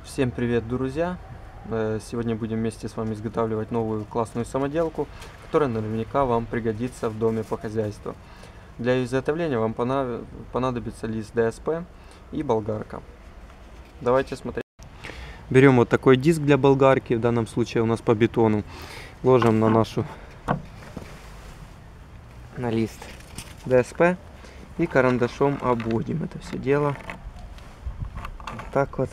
Всем привет, друзья! Сегодня будем вместе с вами изготавливать новую классную самоделку, которая наверняка вам пригодится в доме по хозяйству. Для изготовления вам понадобится лист ДСП и болгарка. Давайте смотреть. Берем вот такой диск для болгарки, в данном случае у нас по бетону. Ложим на лист ДСП и карандашом обводим это все дело. Вот так вот.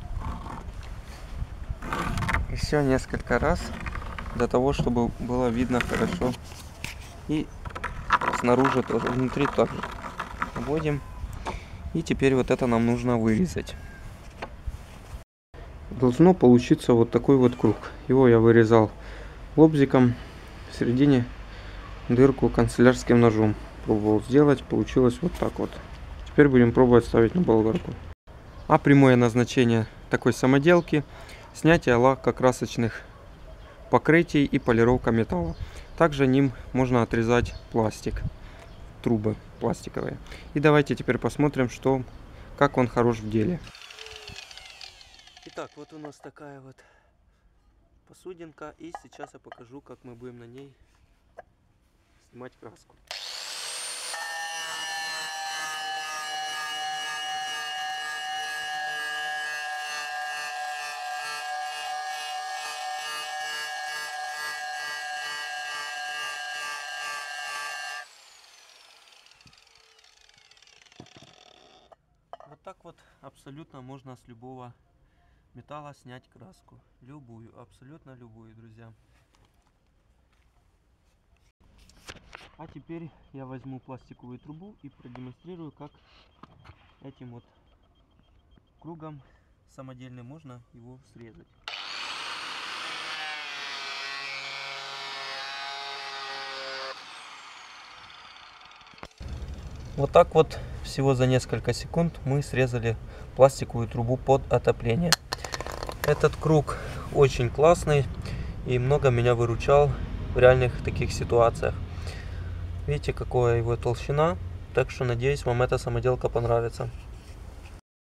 Еще несколько раз, для того, чтобы было видно хорошо. И снаружи тоже, внутри также обводим. И теперь вот это нам нужно вырезать. Должно получиться вот такой вот круг. Его я вырезал лобзиком, в середине дырку канцелярским ножом. Пробовал сделать, получилось вот так вот. Теперь будем пробовать ставить на болгарку. А прямое назначение такой самоделки — снятие лакокрасочных покрытий и полировка металла. Также ним можно отрезать пластик, трубы пластиковые. И давайте теперь посмотрим, как он хорош в деле. Итак, вот у нас такая вот посудинка, и сейчас я покажу, как мы будем на ней снимать краску. Вот так вот абсолютно можно с любого металла снять краску. Любую, абсолютно любую, друзья. А теперь я возьму пластиковую трубу и продемонстрирую, как этим вот кругом самодельным можно его срезать. Вот так вот всего за несколько секунд мы срезали пластиковую трубу под отопление. Этот круг очень классный и много меня выручал в реальных таких ситуациях. Видите, какая его толщина, так что надеюсь, вам эта самоделка понравится.